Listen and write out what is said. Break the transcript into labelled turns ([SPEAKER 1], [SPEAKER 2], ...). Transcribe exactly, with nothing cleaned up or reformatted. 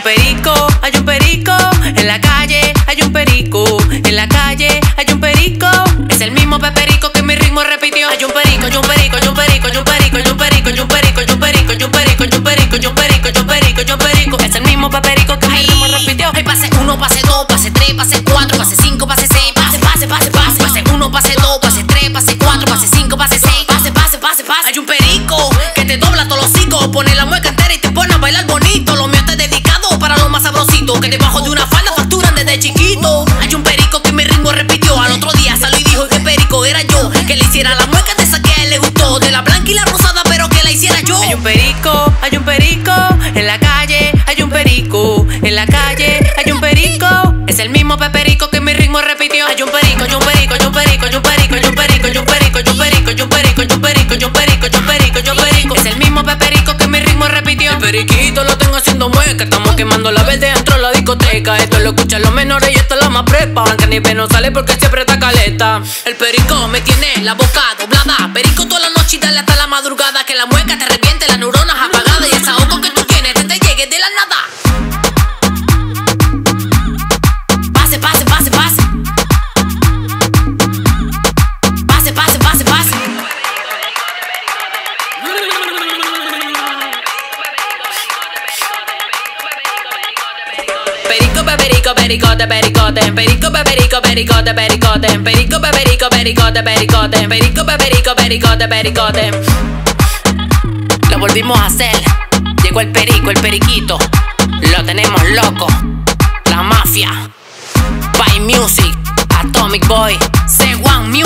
[SPEAKER 1] perico, hay un perico, en la calle hay un perico, en la calle hay un perico, es el mismo peperico que mi ritmo repitió. Hay un perico, hay un perico, hay un perico, hay un perico, hay un perico, hay un perico, hay un perico, hay un perico, hay un perico, hay un perico, hay un perico, hay un perico, es el mismo peperico que mi ritmo repitió.
[SPEAKER 2] Ay, pase uno, pase dos, pase tres, pase cuatro, pase cinco, pase seis, pase, pase, pase, pase, pase uno, pase dos, pase tres, pase cuatro, pase cinco, pase seis, pase, pase, pase, pase. Hay un perico que te dobla todos los hocicos, pone la mueca entera y te pone a bailar bonito. Lo mío está dedicado para lo más sabrosito, que debajo de una falda facturan desde chiquito. Hay un perico que mi ritmo repitió, al otro día salió y dijo que perico era yo, que le hiciera la mueca de esa que a él le gustó, de la blanca y la rosada, pero que la hiciera yo.
[SPEAKER 1] Hay un perico, hay un perico, en la calle hay un perico, en la calle hay un perico, es el mismo peperico que mi ritmo repitió. Hay un perico, hay un perico, hay un perico, hay un perico, hay un perico, hay un perico, hay un perico, hay un perico, hay un perico, hay un perico, hay un perico, hay un perico, es el mismo peperico que mi ritmo repitió.
[SPEAKER 3] El periquito lo tengo haciendo mueca, estamos quemando la verde dentro de la discoteca. Esto lo escuchan los menores y esto es la más prepa. Blanca ni no sale porque siempre está caleta.
[SPEAKER 2] El perico me tiene la boca doblada, perico toda la noche y dale hasta la madrugada, que la mueca te reviente las neuronas apagadas y esa ojo que tú tienes te, te llegue de la nada. Pase, pase, pase, pase. Pase, pase, pase, pase.
[SPEAKER 3] Perico, perico, pericote, pericote, perico, perico, pericote, pericote, perico, perico, pericote, pericote, perico, perico, pericote, pericote.
[SPEAKER 1] Lo volvimos a hacer, llegó el perico, el periquito, lo tenemos loco, la mafia, By Music, Atomic Boy, C uno Music.